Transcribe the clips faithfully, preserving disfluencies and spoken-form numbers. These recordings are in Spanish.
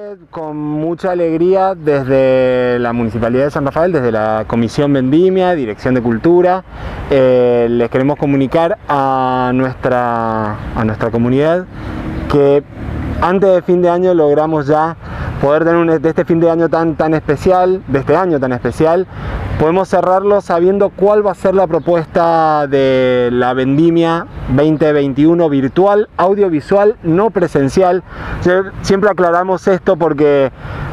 que con mucha alegría desde la Municipalidad de San Rafael, desde la Comisión Vendimia, Dirección de Cultura, eh, les queremos comunicar a nuestra, a nuestra comunidad que antes de fin de año logramos ya poder tener un, de este fin de año tan, tan especial, de este año tan especial, podemos cerrarlo sabiendo cuál va a ser la propuesta de la Vendimia veinte veintiuno virtual, audiovisual, no presencial. Siempre aclaramos esto porque,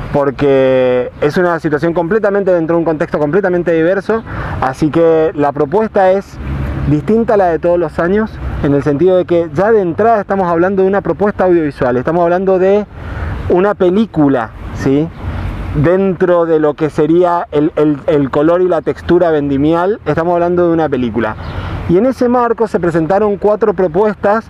porque es una situación completamente dentro de un contexto completamente diverso, así que la propuesta es distinta a la de todos los años, en el sentido de que ya de entrada estamos hablando de una propuesta audiovisual, estamos hablando de una película, ¿sí? Dentro de lo que sería el, el, el color y la textura vendimial, estamos hablando de una película. Y en ese marco se presentaron cuatro propuestas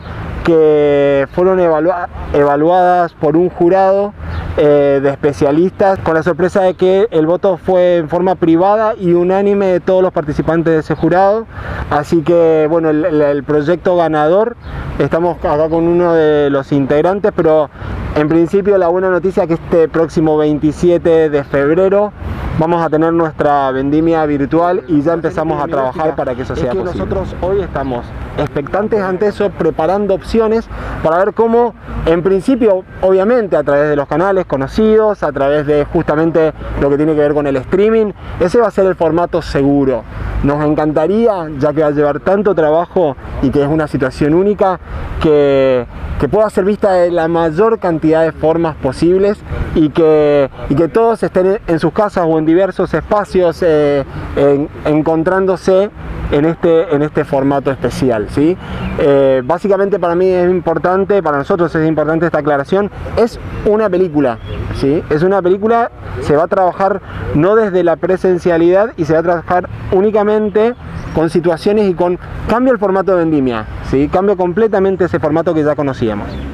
que fueron evalua evaluadas por un jurado eh, de especialistas, con la sorpresa de que el voto fue en forma privada y unánime de todos los participantes de ese jurado. Así que bueno, el, el, el proyecto ganador, estamos acá con uno de los integrantes, pero en principio la buena noticia es que este próximo veintisiete de febrero vamos a tener nuestra vendimia virtual y ya empezamos a trabajar para que eso sea posible. Nosotros hoy estamos expectantes ante eso, preparando opciones para ver cómo, en principio, obviamente a través de los canales conocidos, a través de justamente lo que tiene que ver con el streaming, ese va a ser el formato seguro. Nos encantaría, ya que va a llevar tanto trabajo y que es una situación única, que, que pueda ser vista de la mayor cantidad de formas posibles y que, y que todos estén en sus casas o en diversos espacios eh, en, encontrándose en este, en este formato especial, ¿sí? Eh, básicamente para mí es importante, para nosotros es importante esta aclaración, es una película, ¿sí? Es una película, se va a trabajar no desde la presencialidad y se va a trabajar únicamente con situaciones y con cambio el formato de vendimia, ¿sí? Cambio completamente ese formato que ya conocíamos.